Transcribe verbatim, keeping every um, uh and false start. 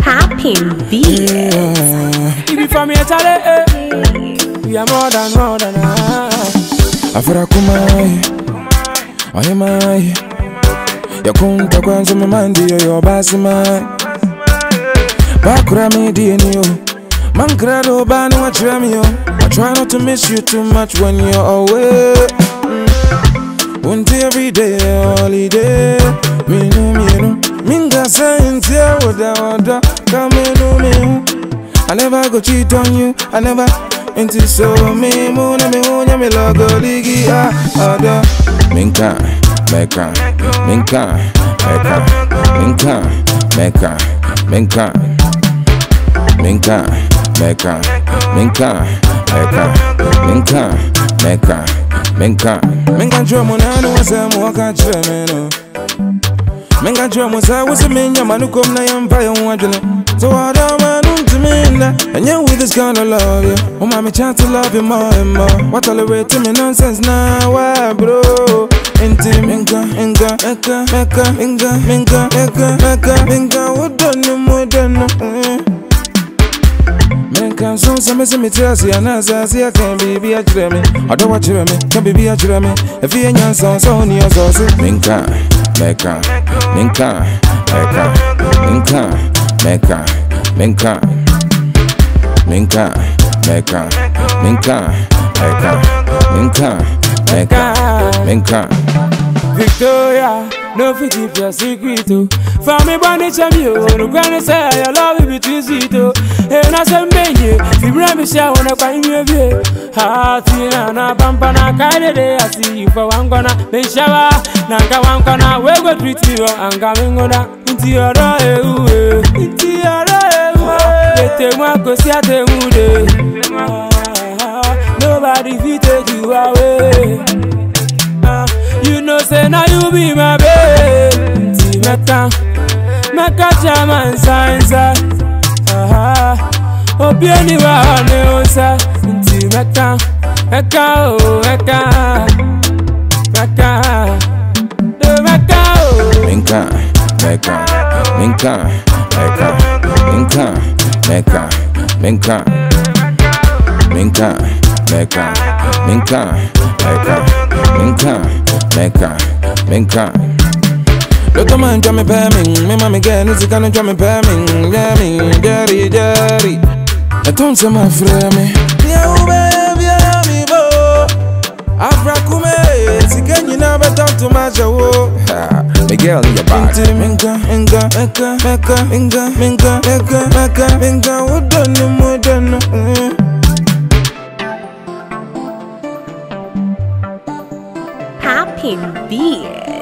Popping beats. If you from here, Charlie, we are more than more than Afra kumai, aye mai. Yakunta kwanza mamandi yo yo basi mai. Bakura me di ni yo, mankrado bani wachira mi yo. I try not to miss you too much when you're away. Until every day holiday, me no me no. Minga saying tia woda woda, come no me. I never go cheat on you, I never. Inti so me muna me unya me logo ligi ah ada. Minka, meka, minka, meka, minka, meka, minka, minka, meka, minka, meka, minka, meka, minka. Minka drum na no wasa mo ka cheme no. Minka drum wasa wasa me nyama no kom na yamba yo wadwene. So I don't want to me now, and you with this kind of love, yeah. Oh, mommy, chance to love you more and more. What tolerate to me nonsense now, why, bro? Inti minka, inka, eka, meka, inka, minka, eka, meka, minka. What done you more than no? Minka, so some me me tell you, and as I see, I can't be a dreaming. I don't watch you me, can't be a dreaming. If you ain't your son, so on your sauce. Minka, meka, minka, eka, minka. Meka, minka, minka, meka, minka, meka, minka, meka, minka. Victoria, no fit keep your secret too. For me, bunny champion, no granny say I love you between sweet too. And I say me, if you bring me share when I find you here. Hatina na pampa na kaide de I see you for one corner. Then shower, na ka one corner. We go treat me wrong and coming on that. Inti ora ewe, inti ora ewe. Tete mwa kosi ate mude. Nobody fit take you away. You know say now you be my babe. Inti meka, meka chama nsansa. Obi anywa ne onsa. Inti meka, meka oh meka, meka, do meka oh. Minka, meka, minka, meka, minka, meka, minka, minka, meka, minka, meka, minka, meka, minka. Look at man, me pamming, me mommy get is gonna drum me pamming, yeah me, daddy, daddy. I don't say my friend me, yeah baby, yeah me bo. Afra kume, siken you never talk too much, oh. Miguel in your body. Minka, minka, meka, meka, minka, minka, meka, meka, minka. What done you more than no? Popping beats.